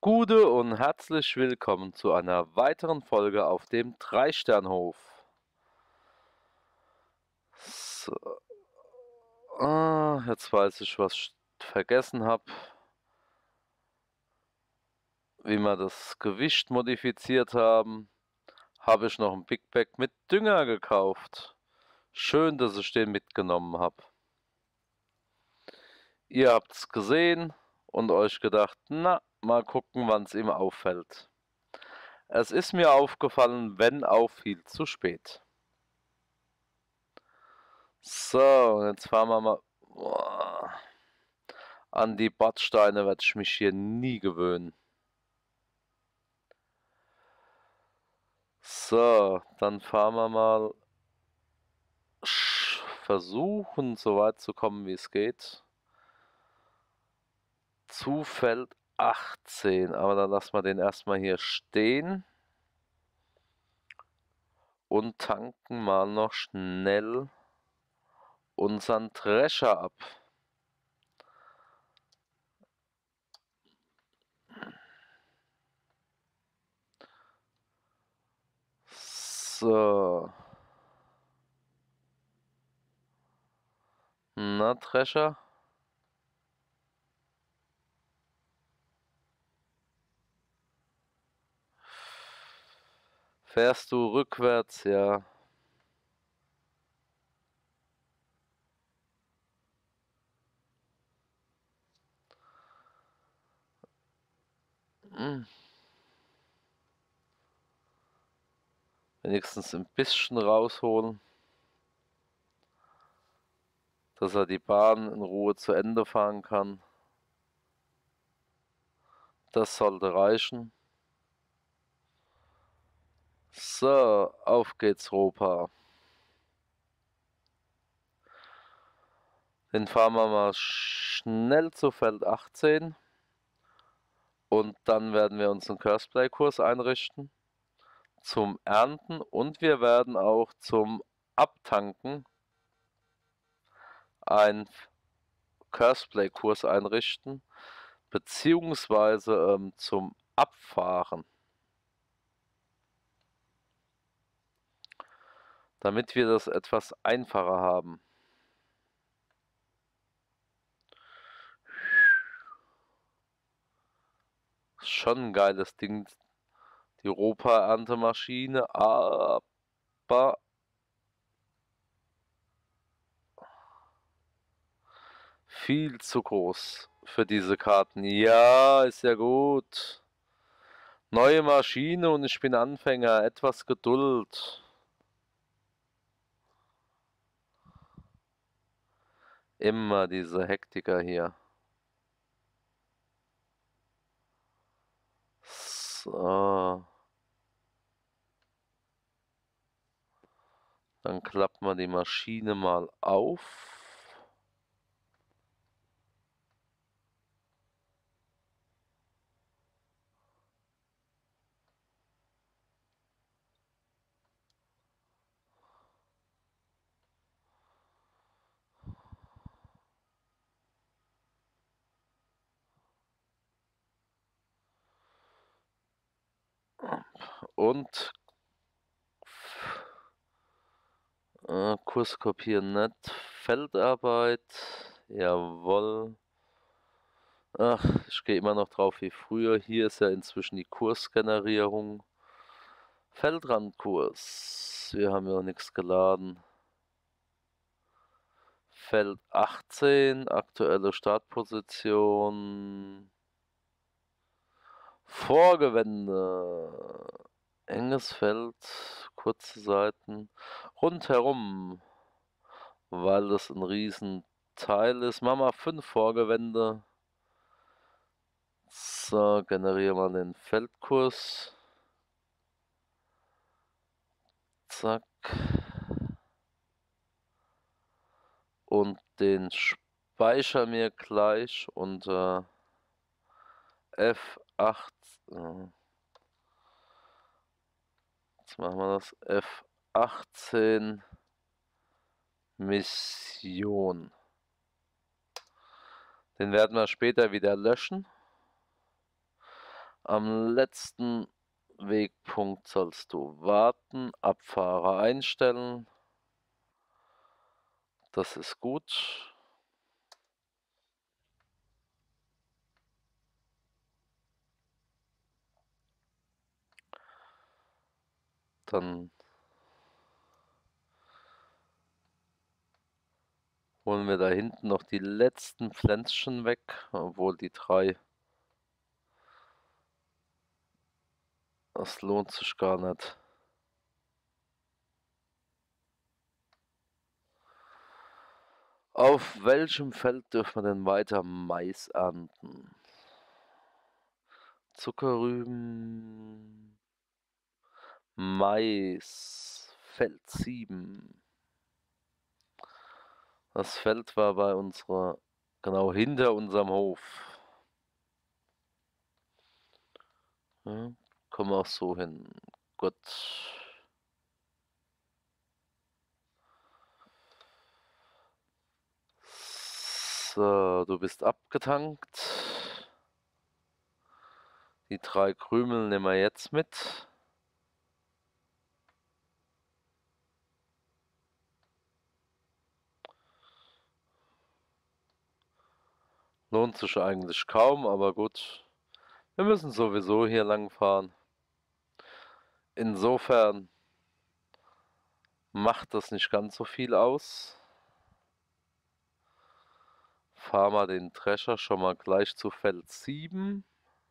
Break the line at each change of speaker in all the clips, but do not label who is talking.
Gute und herzlich willkommen zu einer weiteren Folge auf dem Drei-Sternhof. So, jetzt weiß ich, was ich vergessen habe, wie wir das Gewicht modifiziert haben. Habe ich noch ein Big Bag mit Dünger gekauft. Schön, dass ich den mitgenommen habe. Ihr habt's gesehen und euch gedacht, na, mal gucken, wann es ihm auffällt. Es ist mir aufgefallen, wenn auch viel zu spät. So, und jetzt fahren wir mal. Boah, an die Bordsteine werde ich mich hier nie gewöhnen. So, dann fahren wir mal. Versuchen, so weit zu kommen, wie es geht. Zu Feld 18. Aber dann lassen wir den erstmal hier stehen. Und tanken mal noch schnell unseren Drescher ab. So. Na, Drescher? Fährst du rückwärts? Ja. Hm. Wenigstens ein bisschen rausholen, dass er die Bahn in Ruhe zu Ende fahren kann. Das sollte reichen. So, auf geht's, Ropa. Den fahren wir mal schnell zu Feld 18. Und dann werden wir uns einen Curseplay-Kurs einrichten zum Ernten und wir werden auch zum Abtanken einen Curseplay-Kurs einrichten, beziehungsweise zum Abfahren, damit wir das etwas einfacher haben. Schon ein geiles Ding, die Ropa-Erntemaschine, aber viel zu groß für diese Karten. Ja, ist ja gut. Neue Maschine und ich bin Anfänger. Etwas Geduld. Immer diese Hektiker hier. So. Dann klappen wir die Maschine mal auf. Und Kurs kopieren nicht. Feldarbeit. Jawohl. Ach, ich gehe immer noch drauf wie früher. Hier ist ja inzwischen die Kursgenerierung. Feldrandkurs. Wir haben ja noch nichts geladen. Feld 18, aktuelle Startposition. Vorgewende. Enges Feld, kurze Seiten. Rundherum, weil das ein Riesenteil ist. Machen wir 5 Vorgewände. So, generieren wir den Feldkurs. Zack. Und den speichern wir gleich unter F8. Jetzt machen wir das F18 Mission. Den werden wir später wieder löschen. Am letzten Wegpunkt sollst du warten, Abfahrer einstellen. Das ist gut. Dann holen wir da hinten noch die letzten Pflänzchen weg, obwohl die 3, das lohnt sich gar nicht. Auf welchem Feld dürfen wir denn weiter Mais ernten? Zuckerrüben, Mais, Feld 7. Das Feld war bei unserer, genau hinter unserem Hof. Ja, kommen wir auch so hin. Gut. So, du bist abgetankt. Die 3 Krümel nehmen wir jetzt mit. Lohnt sich eigentlich kaum, aber gut. Wir müssen sowieso hier lang fahren. Insofern macht das nicht ganz so viel aus. Fahren wir den Drescher schon mal gleich zu Feld 7.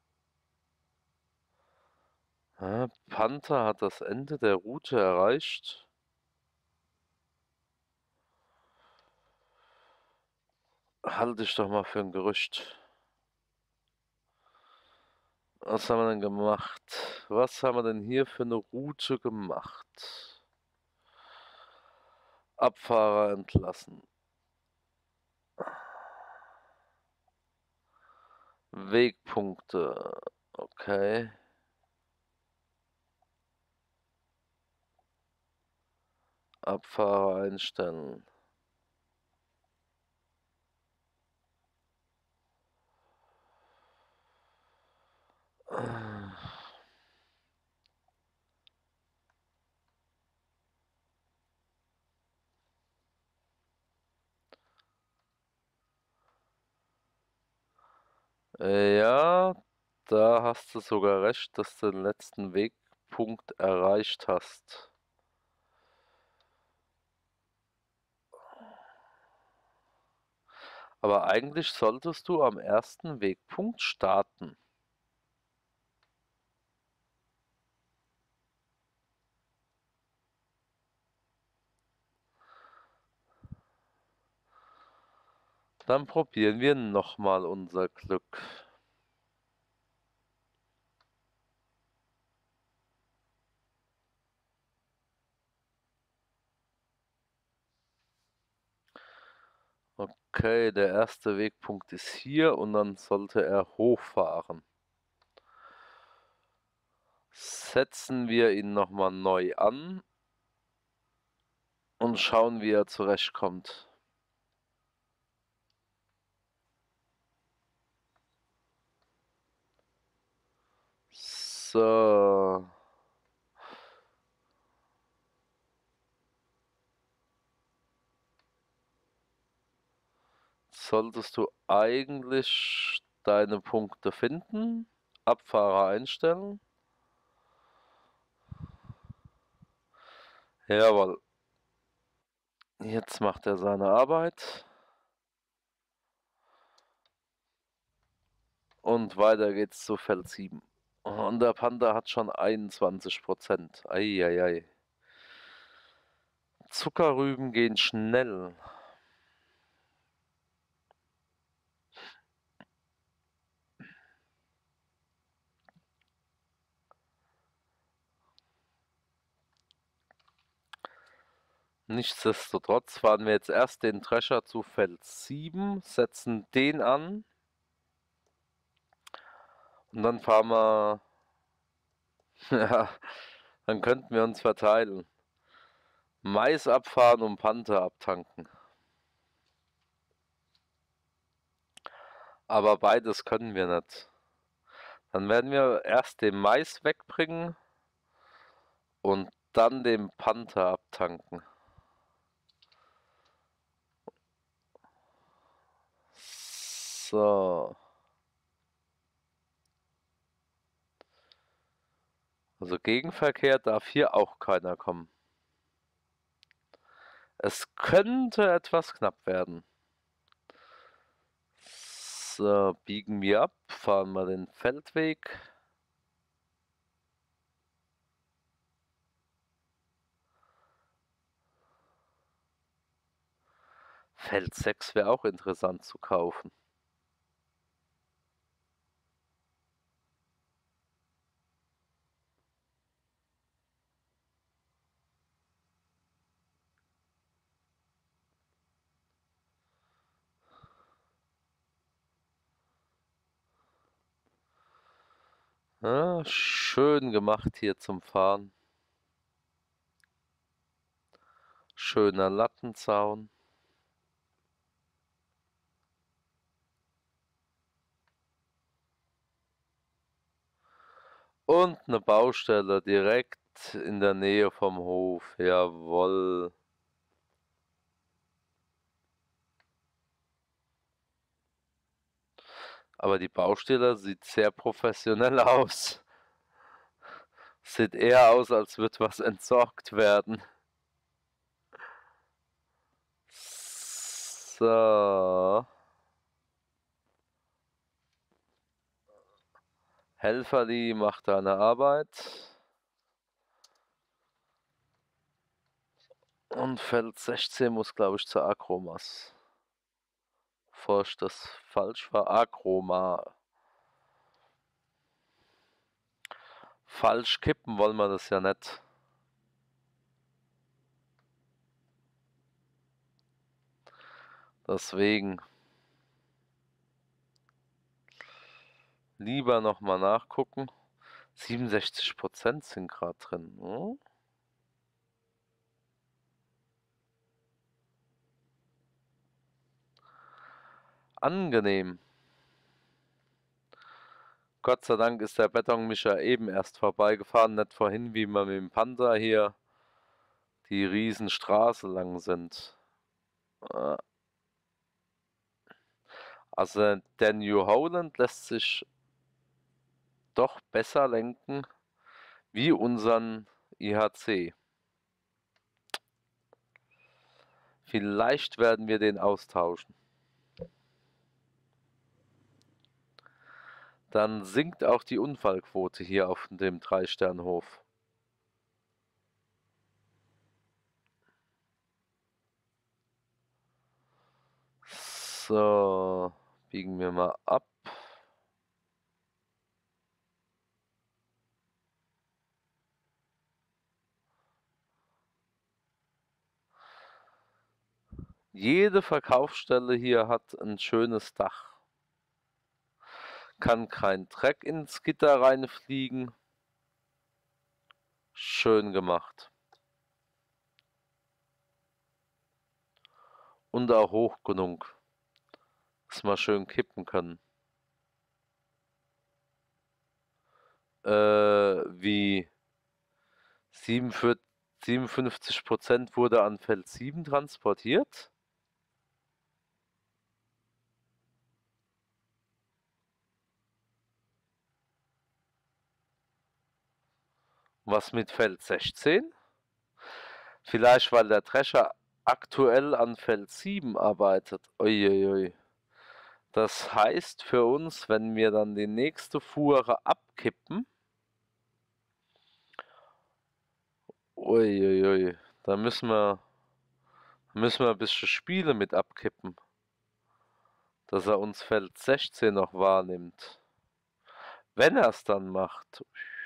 Ja, Panther hat das Ende der Route erreicht. Halte ich doch mal für ein Gerücht. Was haben wir denn gemacht? Was haben wir denn hier für eine Route gemacht? Abfahrer entlassen. Wegpunkte. Okay. Abfahrer einstellen. Ja, da hast du sogar recht, dass du den letzten Wegpunkt erreicht hast. Aber eigentlich solltest du am ersten Wegpunkt starten. Dann probieren wir nochmal unser Glück. Okay, der erste Wegpunkt ist hier und dann sollte er hochfahren. Setzen wir ihn nochmal neu an und schauen, wie er zurechtkommt. So. Solltest du eigentlich deine Punkte finden, Abfahrer einstellen. Jawohl. Jetzt macht er seine Arbeit. Und weiter geht's zu Feld 7. Und der Panther hat schon 21%. Eieiei. Zuckerrüben gehen schnell. Nichtsdestotrotz fahren wir jetzt erst den Drescher zu Feld 7, setzen den an und dann fahren wir, ja, dann könnten wir uns verteilen. Mais abfahren und Panther abtanken. Aber beides können wir nicht. Dann werden wir erst den Mais wegbringen und dann den Panther abtanken. So. Also Gegenverkehr darf hier auch keiner kommen. Es könnte etwas knapp werden. So, biegen wir ab, fahren wir den Feldweg. Feld 6 wäre auch interessant zu kaufen. Ja, schön gemacht hier zum Fahren. Schöner Lattenzaun. Und eine Baustelle direkt in der Nähe vom Hof. Jawohl. Aber die Baustelle sieht sehr professionell aus. Sieht eher aus, als würde was entsorgt werden. So. Helferli macht seine Arbeit. Und Feld 16 muss, glaube ich, zur Akromas. Bevor ich das falsch war. Akroma. Falsch kippen wollen wir das ja nicht. Deswegen lieber nochmal nachgucken. 67% sind gerade drin. Hm? Angenehm. Gott sei Dank ist der Betonmischer eben erst vorbeigefahren, nicht vorhin, wie wir mit dem Panther hier die Riesenstraße lang sind. Also der New Holland lässt sich doch besser lenken wie unseren IHC. Vielleicht werden wir den austauschen. Dann sinkt auch die Unfallquote hier auf dem 3-Sternhof. So, biegen wir mal ab. Jede Verkaufsstelle hier hat ein schönes Dach. Kann kein Dreck ins Gitter reinfliegen. Schön gemacht. Und auch hoch genug, dass wir schön kippen können. Wie 57% wurde an Feld 7 transportiert. Was mit Feld 16? Vielleicht, weil der Drescher aktuell an Feld 7 arbeitet. Uiuiui. Das heißt für uns, wenn wir dann die nächste Fuhre abkippen, uiuiui, da müssen wir ein bisschen Spiele mit abkippen, dass er uns Feld 16 noch wahrnimmt. Wenn er es dann macht,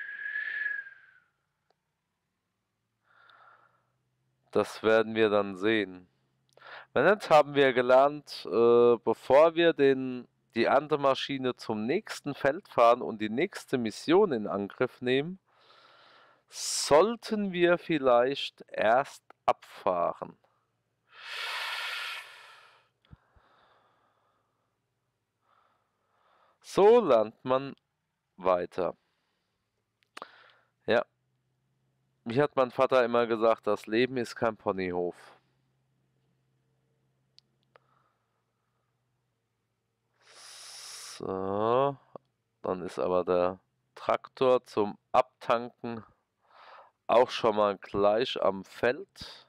das werden wir dann sehen. Jetzt haben wir gelernt, bevor wir die Erntemaschine zum nächsten Feld fahren und die nächste Mission in Angriff nehmen, sollten wir vielleicht erst abfahren. So lernt man weiter. Ja, wie hat mein Vater immer gesagt, das Leben ist kein Ponyhof. So, dann ist aber der Traktor zum Abtanken auch schon mal gleich am Feld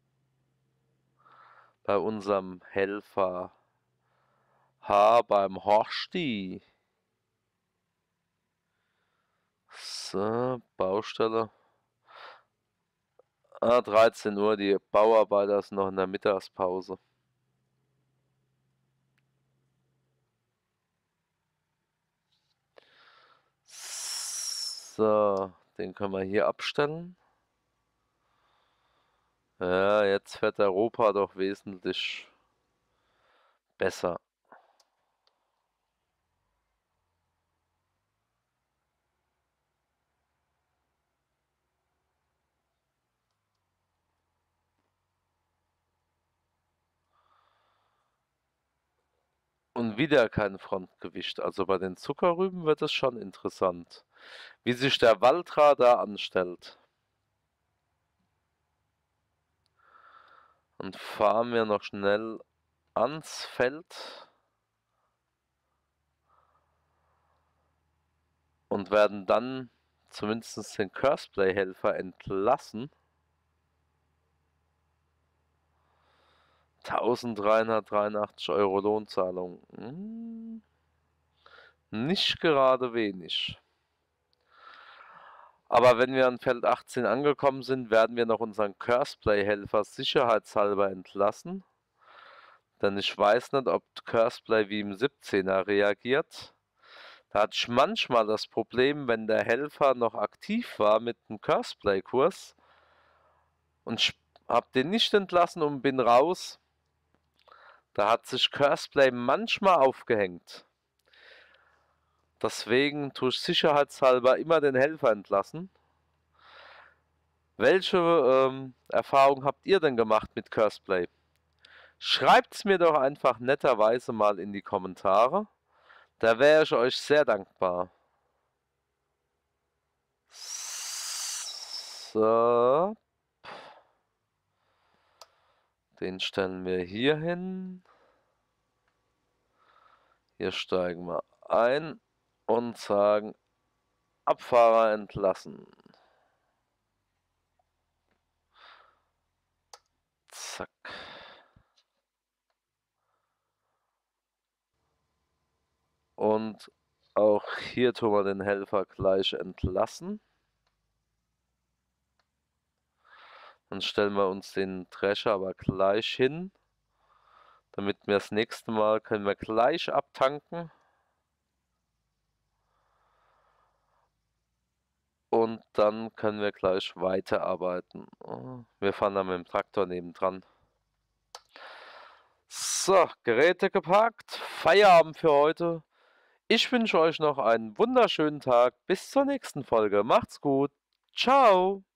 bei unserem Helfer beim Horsti. So, Baustelle. 13 Uhr, die Bauarbeiter sind noch in der Mittagspause. So, den können wir hier abstellen. Ja, jetzt fährt Europa doch wesentlich besser. Und wieder kein Frontgewicht. Also bei den Zuckerrüben wird es schon interessant, wie sich der Waldrad da anstellt. Und fahren wir noch schnell ans Feld und werden dann zumindest den Curseplay-Helfer entlassen. 1383 € Lohnzahlung. Nicht gerade wenig. Aber wenn wir an Feld 18 angekommen sind, werden wir noch unseren Curseplay-Helfer sicherheitshalber entlassen. Denn ich weiß nicht, ob Curseplay wie im 17er reagiert. Da hatte ich manchmal das Problem, wenn der Helfer noch aktiv war mit dem Curseplay-Kurs und ich habe den nicht entlassen und bin raus. Da hat sich Curseplay manchmal aufgehängt. Deswegen tue ich sicherheitshalber immer den Helfer entlassen. Welche Erfahrungen habt ihr denn gemacht mit Curseplay? Schreibt es mir doch einfach netterweise mal in die Kommentare. Da wäre ich euch sehr dankbar. So. Den stellen wir hier hin. Hier steigen wir ein und sagen Abfahrer entlassen. Zack. Und auch hier tun wir den Helfer gleich entlassen. Dann stellen wir uns den Drescher aber gleich hin, damit wir das nächste Mal können wir gleich abtanken. Und dann können wir gleich weiterarbeiten. Wir fahren dann mit dem Traktor nebendran. So, Geräte geparkt. Feierabend für heute. Ich wünsche euch noch einen wunderschönen Tag. Bis zur nächsten Folge. Macht's gut. Ciao.